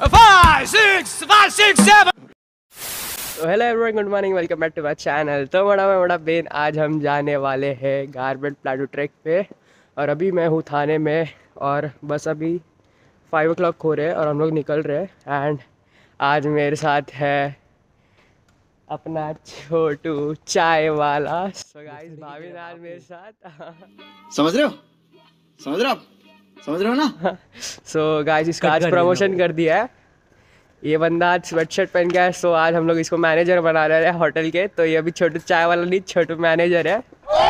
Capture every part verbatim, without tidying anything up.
Five, six, five, six, seven. तो hello everyone, good morning, welcome back to my channel. तो बड़ा मैं बड़ा बेन, आज हम जाने वाले हैं गारबेट प्लाटू ट्रैक पे। और अभी मैं हूँ थाने में और बस अभी फाइव ओ क्लॉक हो रहे हैं और हम लोग निकल रहे हैं। एंड आज मेरे साथ है अपना छोटू चाय वाला। सो गाइस, भाभी आज मेरे साथ समझ रहे हो समझ रहे हो आप समझ रहे हो ना। सो गाइस, इसका आज प्रमोशन कर दिया है। ये बंदा आज स्वेट शर्ट पहन गया है, सो आज हम लोग इसको मैनेजर बना रहे हैं होटल के। तो ये अभी छोटू चाय वाला नहीं, छोटू मैनेजर है।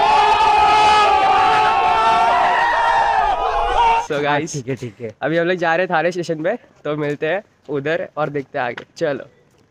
सो so गाइस, ठीक है ठीक है। अभी हम लोग जा रहे हैं थाने स्टेशन पे, तो मिलते हैं उधर और देखते हैं आगे। चलो।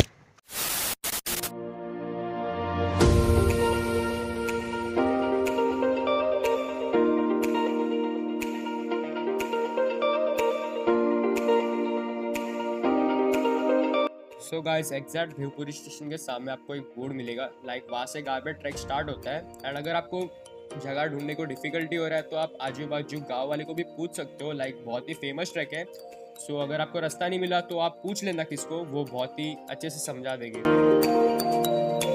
So guys, exact Bhivpuri station के सामने आपको एक बोर्ड मिलेगा। लाइक वहाँ से गारबेट ट्रैक स्टार्ट होता है। एंड अगर आपको जगह ढूंढने को डिफिकल्टी हो रहा है तो आप आजू बाजू गांव वाले को भी पूछ सकते हो। लाइक बहुत ही फेमस ट्रैक है। सो अगर आपको रास्ता नहीं मिला तो आप पूछ लेना किसको, वो बहुत ही अच्छे से समझा देंगे।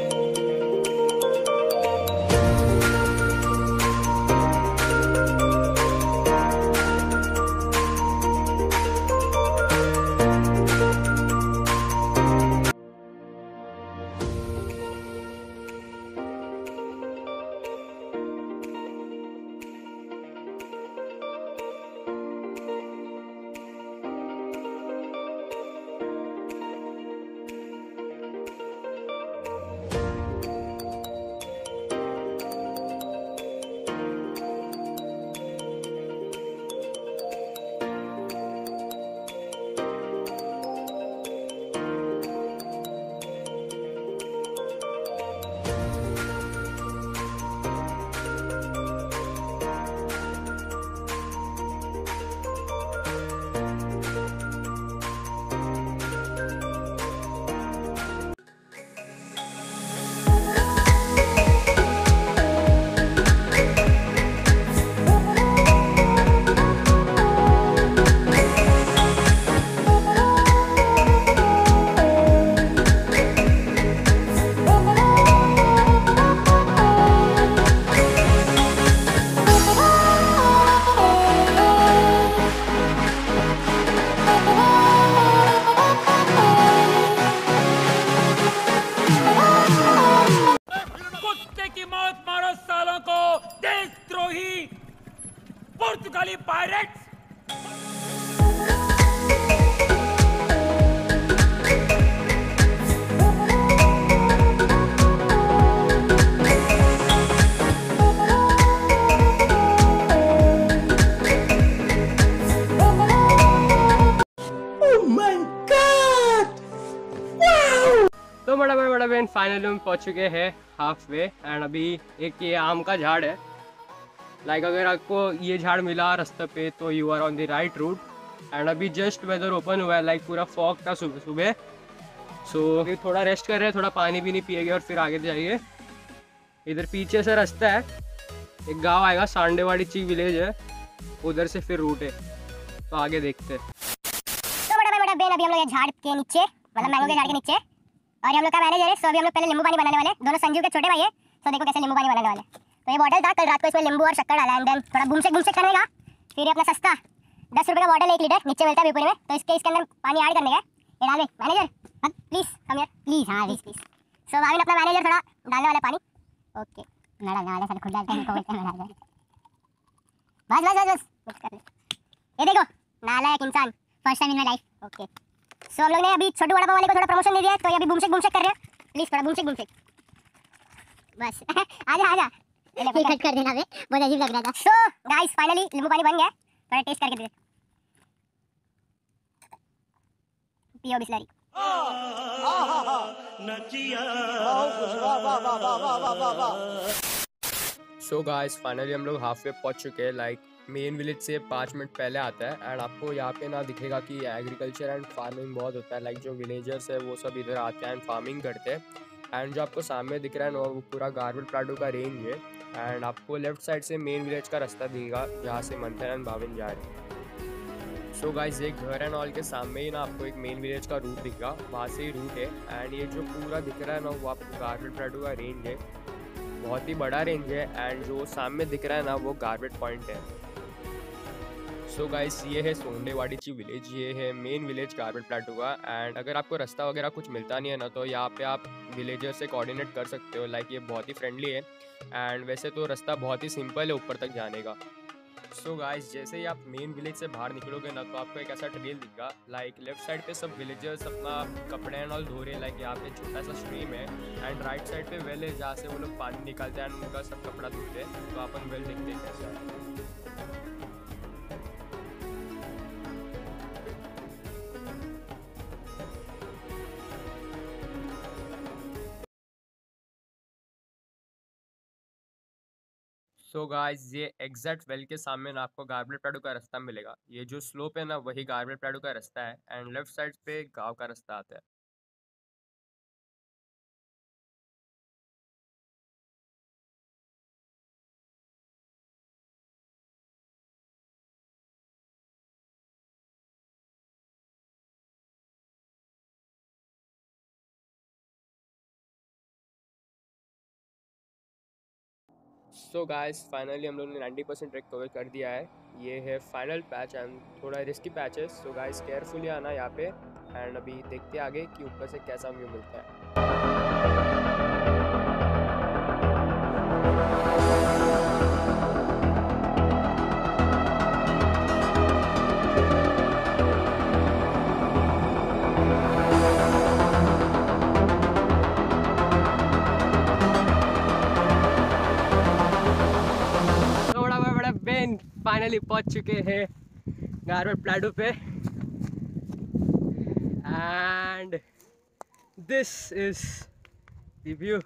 पुर्तगाली पायरेट्स। तो बड़ा बड़ा बड़ा बहन, फाइनली हम पहुंच चुके हैं हाफ वे। एंड अभी एक ये आम का झाड़ है। लाइक like अगर आपको ये झाड़ मिला रास्ते पे तो you are on the right route. And अभी जस्ट वेदर ओपन हुआ है, लाइक like पूरा फॉग था सुबह सुबह। सो so, थोड़ा रेस्ट कर रहे हैं, थोड़ा पानी भी नहीं पिएंगे और फिर आगे जाइए। इधर पीछे से रास्ता है, एक गांव आएगा, सांडेवाड़ी ची विलेज है, उधर से फिर रूट है। तो आगे देखते हैं। तो बड़ा बड़ा बेन, अभी हम लोग ये झाड़ के नीचे, मतलब मैंगो के झाड़ के नीचे, और ये हम लोग का मैनेजर है। सो अभी हम लोग पहले नींबू पानी बनाने वाले, दोनों संजीव के छोटे भाई है। सो देखो कैसे नींबू पानी बनाने वाले। तो ये बॉटल था, कल रात को इसमें नींबू और शक्कर डाला। एंड देन थोड़ा घूमसे घूमसे करने का। फिर ये अपना सस्ता दस रुपये का बॉटल एक लीटर नीचे मिलता है भिवपुरी में। तो इसके इसके अंदर पानी ऐड करने का। ये डाल दे manager, please come here please. हाँ प्लीज प्लीज। सो भाभी ने अपना मैनेजर थोड़ा डालने वाला पानी। ओके, ना ना सारे खुद डालते हैं, बस बस बस बस कुछ कर ले। ये देखो नालायक इंसान, first time in my life. Okay, so हम लोग ने अभी छोटू वड़ा पाव वाले को थोड़ा प्रमोशन दे दिया है। तो ये अभी बूमशेक बूमशेक कर रहे हैं। प्लीज थोड़ा बूमशेक बूमशेक बस। आजा आजा, ये कट कर देना बे, बहुत अजीब लग रहा था। सो गाइस, फाइनली नींबू पानी बन गया है। थोड़ा टेस्ट करके दे, पियो बिस्लरी। सो गाइस, फाइनली हम लोग हाफ वे पहुंच चुके हैं। लाइक मेन विलेज से पाँच मिनट पहले आता है। एंड आपको यहाँ पे ना दिखेगा कि एग्रीकल्चर एंड फार्मिंग बहुत होता है। लाइक जो विलेजर्स है वो सब इधर आते हैं एंड फार्मिंग करते हैं। एंड जो आपको सामने दिख रहा है ना, वो पूरा गारबेट प्लाटू का रेंज है। एंड आपको लेफ्ट साइड से मेन विलेज का रास्ता दिखेगा जहाँ से मंथन एंड भाविन जा रहे हैं। सो गाइस ये घर एंड ऑल के सामने ही ना आपको एक मेन विलेज का रूट दिखेगा, वहाँ से ही रूट है। एंड ये जो पूरा दिख रहा है ना वो आपको गारबेट प्लेटू का रेंज है, बहुत ही बड़ा रेंज है। एंड जो सामने दिख रहा है ना वो गारबेट पॉइंट है। सो so गाइस ये है सोंडेवाडीची विलेज, ये है मेन विलेज गारबेट प्लेटू का। एंड अगर आपको रास्ता वगैरह कुछ मिलता नहीं है ना तो यहाँ पे आप विलेजर से कोऑर्डिनेट कर सकते हो। लाइक ये बहुत ही फ्रेंडली है एंड वैसे तो रास्ता बहुत ही सिंपल है ऊपर तक जाने का। सो so गाइस जैसे ही आप मेन विलेज से बाहर निकलोगे ना तो आपको एक ऐसा ट्रेल दिखेगा। लाइक लेफ्ट साइड पे सब विलेजर्स अपना कपड़े एंड ऑल धो रहे हैं। लाइक यहाँ पे छोटा सा स्ट्रीम है एंड राइट साइड पे वेल है जहाँ से वो लोग पानी निकालते हैं एंड उनका सब कपड़ा धोते हैं। तो अपन वेल देखते हैं कैसा है। सो so गाइस ये एग्जैक्ट वेल के सामने ना आपको गारबेट प्लेटू का रास्ता मिलेगा। ये जो स्लोप है ना वही गारबेट प्लेटू का रास्ता है एंड लेफ्ट साइड पे गांव का रास्ता आता है। सो गाइस फाइनली हम लोग ने नाइन्टी परसेंट ट्रैक कवर कर दिया है। ये है फाइनल पैच एंड थोड़ा रिस्की पैच है। सो गाइस केयरफुली आना यहाँ पे एंड अभी देखते आगे कि ऊपर से कैसा व्यू मिलता है। फाइनली पहुंच चुके हैं गारबेट प्लेटू पे and this is the view.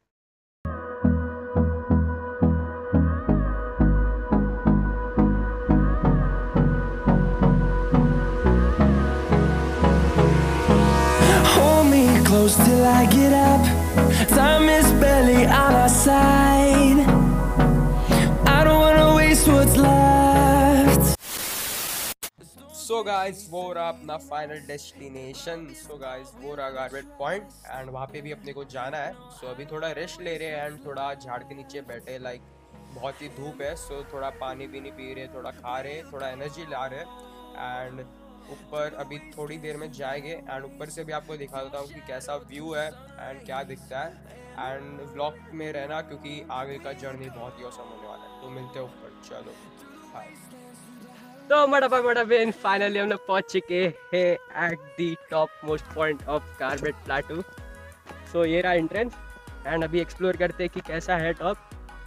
Hold me close till I get up. Time is barely on our side. I don't wanna waste what's left. So guys वो रहा अपना फाइनल डेस्टिनेशन। सो guys वो रहा गारबेट point and वहाँ पे भी अपने को जाना है। सो so, अभी थोड़ा रेस्ट ले रहे हैं एंड थोड़ा झाड़ के नीचे बैठे। लाइक बहुत ही धूप है सो so, थोड़ा पानी भी नहीं पी रहे, थोड़ा खा रहे, थोड़ा एनर्जी ला रहे एंड ऊपर अभी थोड़ी देर में जाएंगे एंड ऊपर से भी आपको दिखा देता हूँ कि कैसा व्यू है एंड क्या दिखता है। एंड व्लॉग में रहना क्योंकि आगे का जर्नी बहुत ही औसम होने वाला है। तो मिलते हैं ऊपर, चलो बाय। तो मडपा मडा बेन फाइनली हम लोग पहुंच चुके हैं at the top most point of Garbet plateau. So ये रहा एंट्रेंस एंड अभी एक्सप्लोर करते हैं कि कैसा है टॉप।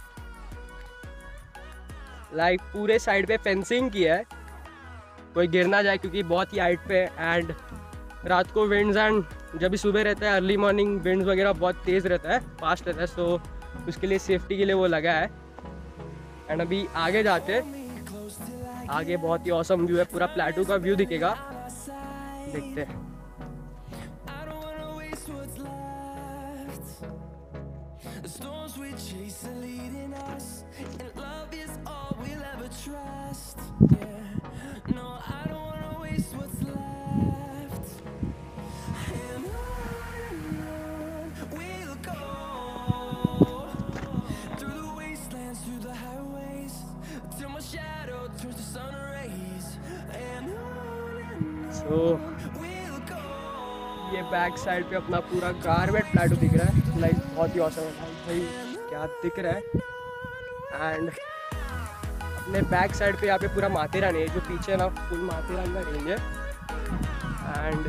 लाइक like, पूरे साइड पे फेंसिंग किया है, कोई गिर ना जाए क्योंकि बहुत ही हाइट पे है। एंड रात को विंड्स एंड जब भी सुबह रहता है अर्ली मॉर्निंग विंड्स वगैरह बहुत तेज़ रहता है, फास्ट रहता है। सो so, उसके लिए सेफ्टी के लिए वो लगा है। एंड अभी आगे जाते हैं, आगे बहुत ही औसम व्यू है, पूरा प्लेटू का व्यू दिखेगा, देखते हैं। तो ये बैक साइड पे अपना पूरा गारबेट प्लेटू दिख रहा है। लाइक बहुत ही औसम है भाई, क्या दिख रहा है। एंड अपने बैक साइड पे यहाँ पे पूरा माथेरान है, जो पीछे ना फुल माथेरान का रेंज है। एंड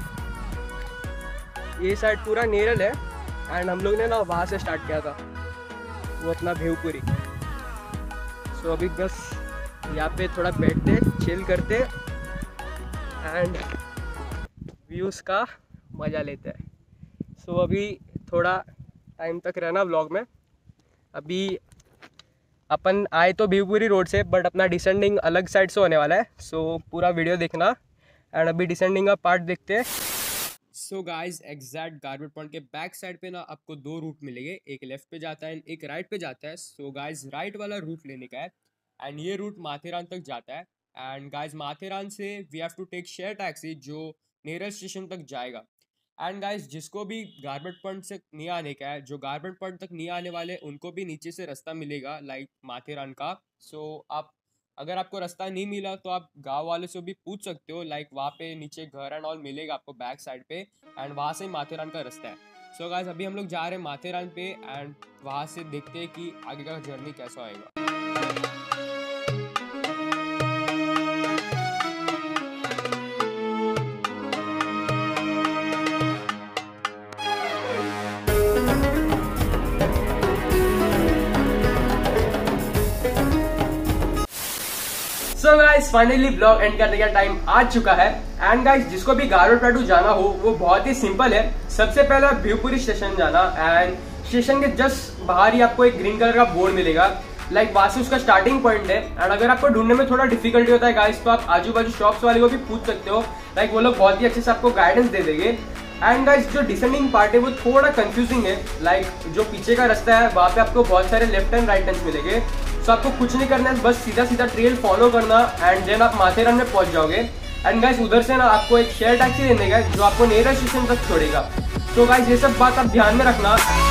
ये साइड पूरा नेरल है एंड हम लोग ने ना वहाँ से स्टार्ट किया था, वो अपना भेवपुरी। सो so, अभी बस यहाँ पे थोड़ा बैठते चिल करते एंड व्यूज़ का मज़ा लेते हैं। सो so, अभी थोड़ा टाइम तक रहना व्लॉग में। अभी अपन आए तो भेवपुरी रोड से, बट अपना डिसेंडिंग अलग साइड से होने वाला है। सो so, पूरा वीडियो देखना एंड अभी डिसेंडिंग का पार्ट देखते हैं। So guys exact Garbet point के बैक साइड पे ना आपको दो रूट मिलेंगे, एक लेफ्ट पे जाता है एक राइट पे जाता है। सो गाइस राइट वाला रूट लेने का है एंड ये रूट माथेरान तक जाता है एंड गाइज माथेरान से we have to take share taxi जो नियरेस्ट स्टेशन तक जाएगा। एंड गाइज जिसको भी गारबेट पॉइंट से नहीं आने का है, जो गारबेट पॉइंट तक नहीं आने वाले, उनको भी नीचे से रास्ता मिलेगा लाइक माथेरान का। सो so, आप अगर आपको रास्ता नहीं मिला तो आप गांव वाले से भी पूछ सकते हो, लाइक वहाँ पे नीचे घर एंड ऑल मिलेगा आपको बैक साइड पे, एंड वहाँ से माथेरान का रास्ता है। सो so, गाइज अभी हम लोग जा रहे हैं माथेरान पे एंड वहाँ से देखते हैं कि आगे का जर्नी कैसा होएगा। So guys finally blog end करने का टाइम आ चुका है। एंड गाइस जिसको भी गारबेट प्लाटू जाना हो वो बहुत ही सिंपल है। सबसे पहले भिवपुरी स्टेशन जाना, एंड स्टेशन के जस्ट बाहर ही आपको एक ग्रीन कलर का बोर्ड मिलेगा, लाइक वहां से उसका स्टार्टिंग पॉइंट है। एंड अगर आपको ढूंढने में थोड़ा डिफिकल्टी होता है गाइस तो आप आजू बाजू शॉप्स वाले को भी पूछ सकते हो, लाइक वो लोग बहुत ही अच्छे से आपको गाइडेंस दे देंगे। एंड गाइस जो डिसेंडिंग पार्ट है वो थोड़ा कंफ्यूजिंग है, लाइक जो पीछे का रास्ता है वहाँ पे आपको बहुत सारे लेफ्ट एंड राइट टर्न्स मिलेंगे। सो आपको कुछ नहीं करना है, बस सीधा सीधा ट्रेल फॉलो करना एंड देन आप माथेरान में पहुंच जाओगे। एंड गाइस उधर से ना आपको एक शेयर टैक्सी लेने का जो आपको नियरेस्ट स्टेशन तक छोड़ेगा। तो गाइस ये सब बात आप ध्यान में रखना।